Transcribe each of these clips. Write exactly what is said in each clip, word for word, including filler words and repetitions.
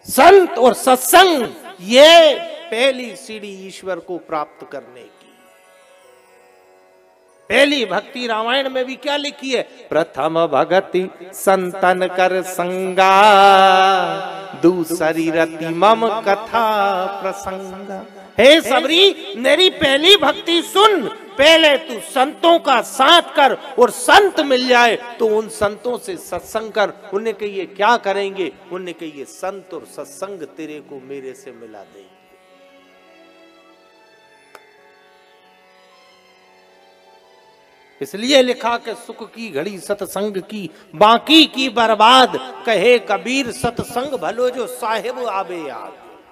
संत और सत्संग, ये पहली सीढ़ी ईश्वर को प्राप्त करने की। पहली भक्ति रामायण में भी क्या लिखी है? प्रथम भगति संतन कर संगा, दूसरी रति मम कथा प्रसंगा। हे सबरी, मेरी पहली भक्ति सुन, पहले तू संतों का साथ कर, और संत मिल जाए तो उन संतों से सत्संग कर। उन्हें कहिए क्या करेंगे? उन्हें कहिए संत और सत्संग तेरे को मेरे से मिला देंगे। इसलिए लिखा कि सुख की घड़ी सत्संग की, बाकी की बर्बाद। कहे कबीर सत्संग भलो जो साहिब आवे याद।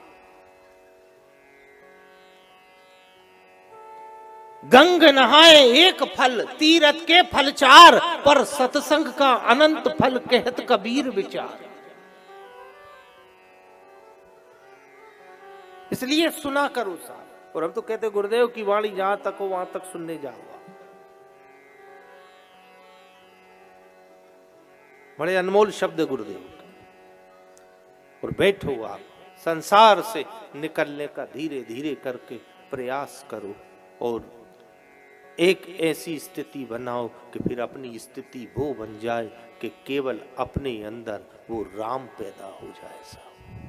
गंग नहाए एक फल, तीरथ के फल चार, पर सत्संग का अनंत फल कहत कबीर विचार। इसलिए सुना करो साहब। और हम तो कहते गुरुदेव की वाणी जहां तक हो वहां तक सुनने जाओ। बड़े अनमोल शब्द गुरुदेव। और बैठो आप, संसार से निकलने का धीरे धीरे करके प्रयास करो, और एक ऐसी स्थिति बनाओ कि फिर अपनी स्थिति वो बन जाए कि केवल अपने अंदर वो राम पैदा हो जाए साहब।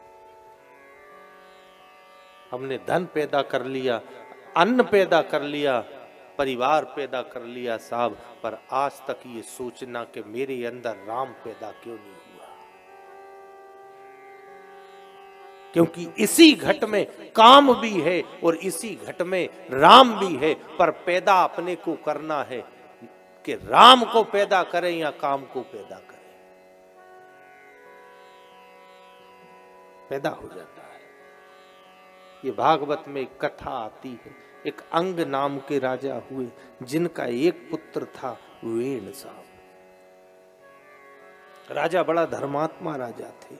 हमने धन पैदा कर लिया, अन्न पैदा कर लिया, परिवार पैदा कर लिया साहब, पर आज तक ये सोचना कि मेरे अंदर राम पैदा क्यों नहीं हुआ। क्योंकि इसी घट में काम भी है और इसी घट में राम भी है, पर पैदा अपने को करना है कि राम को पैदा करें या काम को पैदा करें। पैदा हो जाता है। ये भागवत में एक कथा आती है। एक अंग नाम के राजा हुए, जिनका एक पुत्र था वेण साहब। राजा बड़ा धर्मात्मा राजा थे।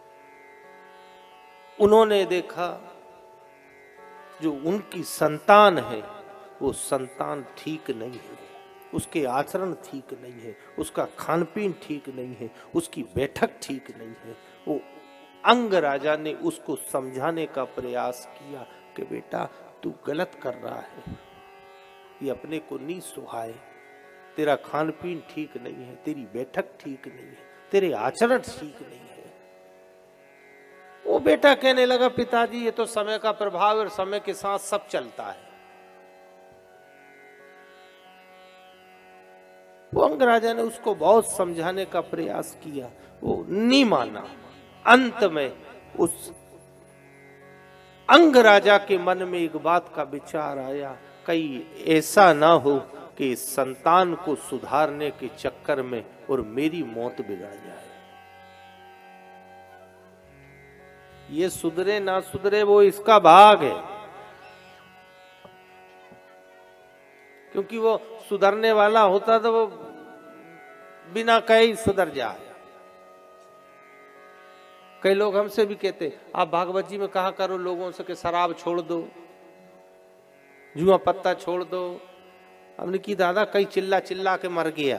उन्होंने देखा जो उनकी संतान है वो संतान ठीक नहीं है, उसके आचरण ठीक नहीं है, उसका खान पीन ठीक नहीं है, उसकी बैठक ठीक नहीं है। वो अंग राजा ने उसको समझाने का प्रयास किया कि बेटा तू गलत कर रहा है, ये अपने को नहीं सुहाए, तेरा खान पीन ठीक नहीं है, तेरी बैठक ठीक नहीं है, तेरे आचरण ठीक नहीं है। वो बेटा कहने लगा पिताजी ये तो समय का प्रभाव और समय के साथ सब चलता है। वो अंग राजा ने उसको बहुत समझाने का प्रयास किया, वो नहीं माना। अंत में उस अंग राजा के मन में एक बात का विचार आया, कहीं ऐसा ना हो कि संतान को सुधारने के चक्कर में और मेरी मौत बिगड़ जाए। ये सुधरे ना सुधरे वो इसका भाग है, क्योंकि वो सुधरने वाला होता तो वो बिना कहे सुधर जाए। कई लोग हमसे भी कहते आप भागवत जी में कहा करो लोगों से कि शराब छोड़ दो, जुआ पत्ता छोड़ दो। हमने की दादा कई चिल्ला चिल्ला के मर गया,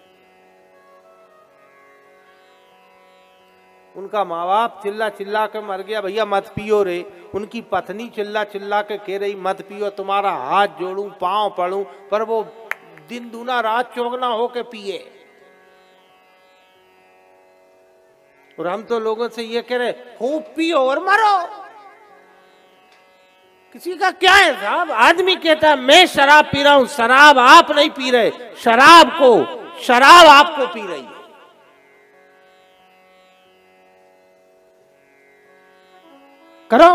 उनका माँ बाप चिल्ला चिल्ला के मर गया, भैया मत पियो रे। उनकी पत्नी चिल्ला चिल्ला के कह रही मत पियो, तुम्हारा हाथ जोड़ूं पांव पड़ूं, पर वो दिन दूना रात चौगना होके पिए। और हम तो लोगों से ये कह रहे खूब पियो और मरो। किसी का क्या है साहब? आदमी कहता है मैं शराब पी रहा हूं, शराब आप नहीं पी रहे, शराब को शराब आपको पी रही है। करो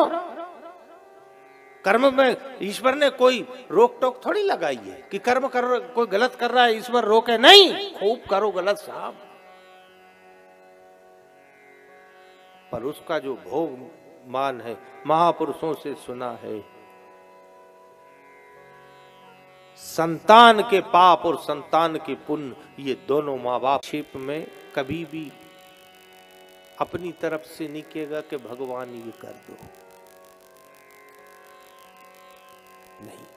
कर्म में ईश्वर ने कोई रोक टोक थोड़ी लगाई है कि कर्म कर कोई गलत कर रहा है ईश्वर रोके नहीं, खूब करो गलत साहब, पर उसका जो भोग मान है महापुरुषों से सुना है, संतान के पाप और संतान के पुण्य ये दोनों माँ बाप क्षेप में कभी भी अपनी तरफ से नहीं कहेगा कि भगवान ये कर दो, नहीं।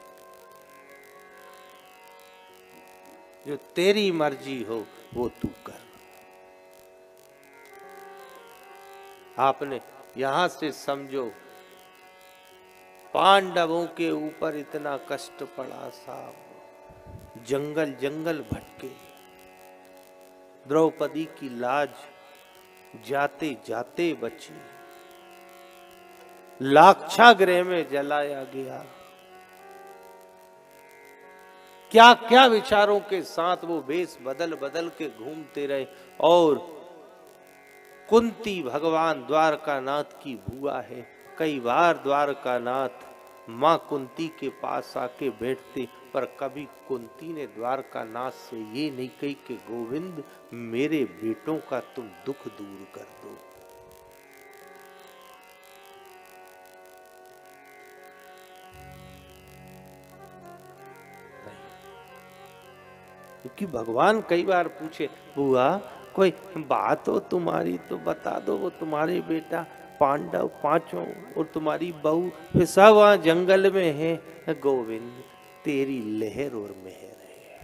जो तेरी मर्जी हो वो तू कर। आपने यहां से समझो पांडवों के ऊपर इतना कष्ट पड़ा साहब, जंगल जंगल भटके, द्रौपदी की लाज जाते जाते बची, लाक्षागृह में जलाया गया। क्या क्या विचारों के साथ वो वेश बदल बदल के घूमते रहे। और कुंती भगवान द्वारकानाथ की बुआ है, कई बार द्वारकानाथ माँ कुंती के पास आके बैठते, पर कभी कुंती ने द्वारकानाथ से ये नहीं कही कि गोविंद मेरे बेटों का तुम दुख दूर कर दो। क्योंकि भगवान कई बार पूछे, बुआ कोई बात हो तुम्हारी तो बता दो, वो तुम्हारे बेटा पांडव पांचों और तुम्हारी बहू वे सब वहां जंगल में है। गोविंद तेरी लहर और मेहर है।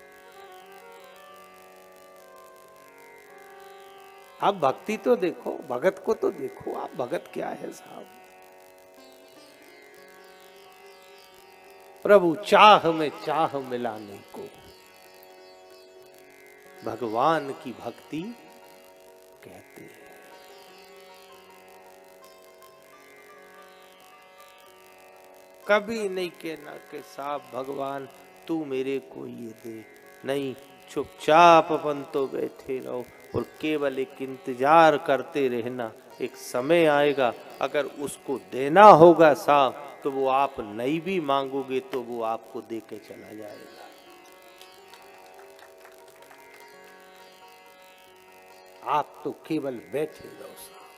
आप भक्ति तो देखो, भगत को तो देखो, आप भगत क्या है साहब। प्रभु चाह में चाह मिलाने को भगवान की भक्ति कहते हैं। कभी नहीं कहना कि साहब भगवान तू मेरे को ये दे, नहीं, चुपचाप अपन तो बैठे रहो और केवल एक इंतजार करते रहना। एक समय आएगा अगर उसको देना होगा साहब, तो वो आप नहीं भी मांगोगे तो वो आपको दे के चला जाएगा। आप तो केवल बैठे रहो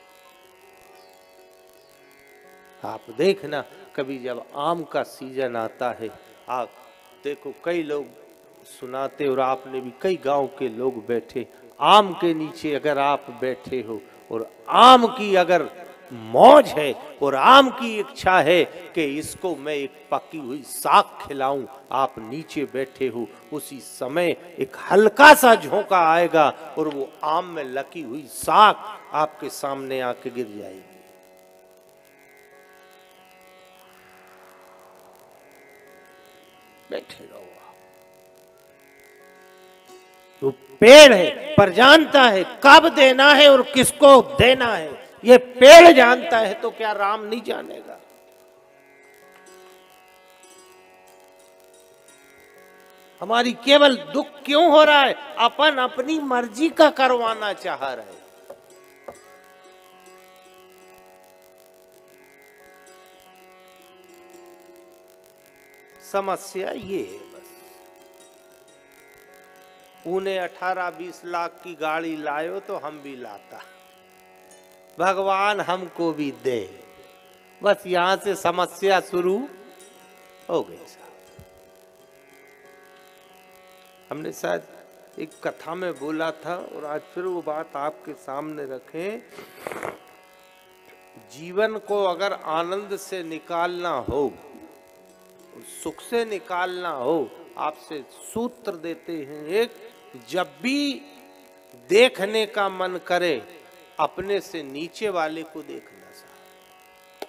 साहब। आप देखना कभी जब आम का सीजन आता है, आप देखो कई लोग सुनाते और आपने भी कई गांव के लोग बैठे आम के नीचे, अगर आप बैठे हो और आम की अगर मौज है और आम की इच्छा है कि इसको मैं एक पकी हुई साग खिलाऊं, आप नीचे बैठे हो, उसी समय एक हल्का सा झोंका आएगा और वो आम में लकी हुई साग आपके सामने आके गिर जाएगी। बैठे रहो आप। तो पेड़ है पर जानता है कब देना है और किसको देना है। ये पेड़ जानता है तो क्या राम नहीं जानेगा। हमारी केवल दुख क्यों हो रहा है, अपन अपनी मर्जी का करवाना चाह रहे। समस्या ये है बस। उन्हें अठारह बीस लाख की गाड़ी लायो तो हम भी लाता, भगवान हमको भी दे। बस यहां से समस्या शुरू हो गई साहब। हमने शायद एक कथा में बोला था और आज फिर वो बात आपके सामने रखें। जीवन को अगर आनंद से निकालना हो, सुख से निकालना हो, आपसे सूत्र देते हैं एक, जब भी देखने का मन करे अपने से नीचे वाले को देखना साहब।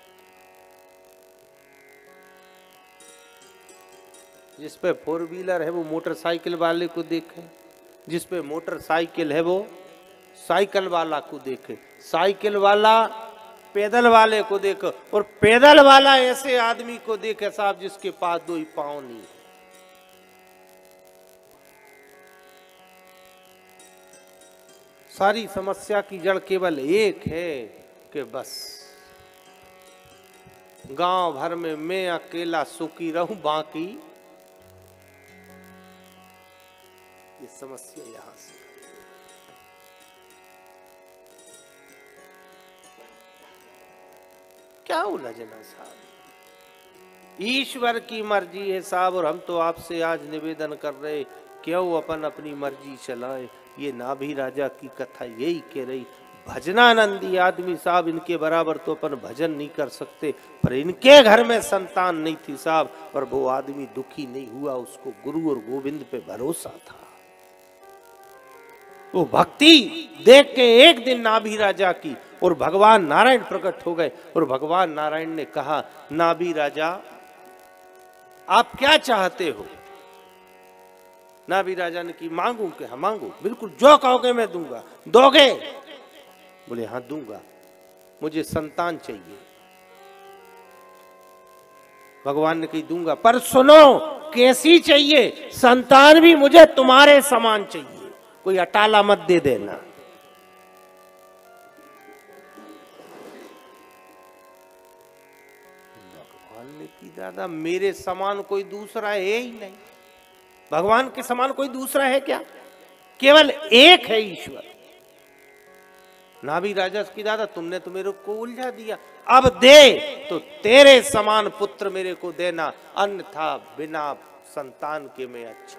जिस पे फोर व्हीलर है वो मोटरसाइकिल वाले को देखे, जिस पे मोटरसाइकिल है वो साइकिल वाला को देखे, साइकिल वाला पैदल वाले को देखे और पैदल वाला ऐसे आदमी को देखे साहब जिसके पास दो ही पांव नहीं। सारी समस्या की जड़ केवल एक है कि बस गांव भर में मैं अकेला सुखी रहूं, बाकी ये समस्या यहां से। क्या उलझना साहब, ईश्वर की मर्जी है साहब। और हम तो आपसे आज निवेदन कर रहे, क्यों अपन अपनी मर्जी चलाए। ये नाभि राजा की कथा यही कह रही, भजनानंदी आदमी साहब, इनके बराबर तो अपन भजन नहीं कर सकते। पर इनके घर में संतान नहीं थी साहब, और वो आदमी दुखी नहीं हुआ, उसको गुरु और गोविंद पे भरोसा था। वो भक्ति देख के एक दिन नाभि राजा की और भगवान नारायण प्रकट हो गए और भगवान नारायण ने कहा, नाभि राजा आप क्या चाहते हो? नाभि राजा ने की, मांगू क्या? मांगू, बिल्कुल जो कहोगे मैं दूंगा। दोगे? बोले हाँ दूंगा, मुझे संतान चाहिए। भगवान ने कही दूंगा, पर सुनो कैसी चाहिए? संतान भी मुझे तुम्हारे समान चाहिए, कोई अटाला मत दे देना। भगवान ने की, दादा मेरे समान कोई दूसरा है ही नहीं। भगवान के समान कोई दूसरा है क्या? केवल एक है ईश्वर। नाभि राजा की, दादा तुमने तो मेरे को उलझा दिया, अब दे तो तेरे समान पुत्र मेरे को देना, अन्यथा बिना संतान के मैं अच्छा।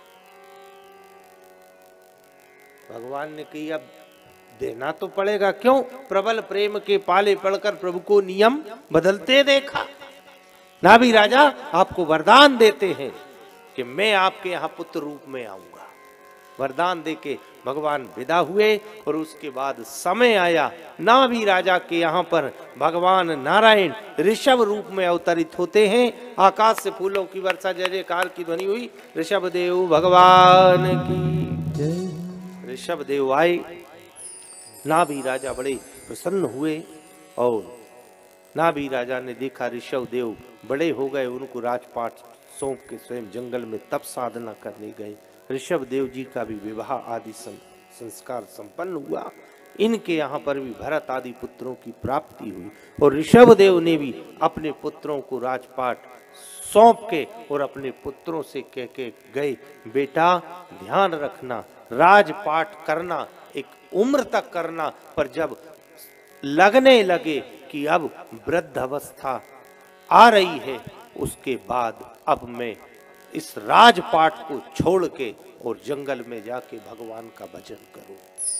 भगवान ने कही अब देना तो पड़ेगा। क्यों? प्रबल प्रेम के पाले पड़कर प्रभु को नियम बदलते देखा। नाभि राजा आपको वरदान देते हैं कि मैं आपके यहां पुत्र रूप में आऊंगा। वरदान देके भगवान विदा हुए और उसके बाद समय आया, नाभि राजा के यहाँ पर भगवान नारायण ऋषभ रूप में अवतरित होते हैं। आकाश से फूलों की वर्षा, जय जयकार की ध्वनि हुई। ऋषभ देव भगवान की। ऋषभ देव आए, नाभि राजा बड़े प्रसन्न हुए और नाभि राजा ने देखा ऋषभ देव बड़े हो गए, उनको राजपाट सौंप के स्वयं जंगल में तप साधना करने गए। ऋषभ देव जी का भी विवाह आदि संस्कार संपन्न हुआ। इनके यहाँ पर भी भरत आदि पुत्रों की प्राप्ति हुई और ऋषभ देव ने भी अपने पुत्रों को राजपाट सौंप के और अपने पुत्रों से कह के गए, बेटा ध्यान रखना, राजपाट करना एक उम्र तक करना, पर जब लगने लगे कि अब वृद्ध अवस्था आ रही है, उसके बाद अब मैं इस राजपाट को छोड़ के और जंगल में जाके भगवान का भजन करूं।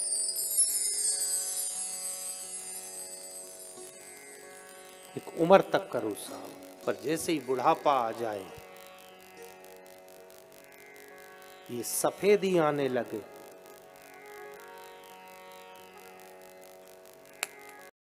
एक उम्र तक करो साहब, पर जैसे ही बुढ़ापा आ जाए, ये सफेदी आने लगे,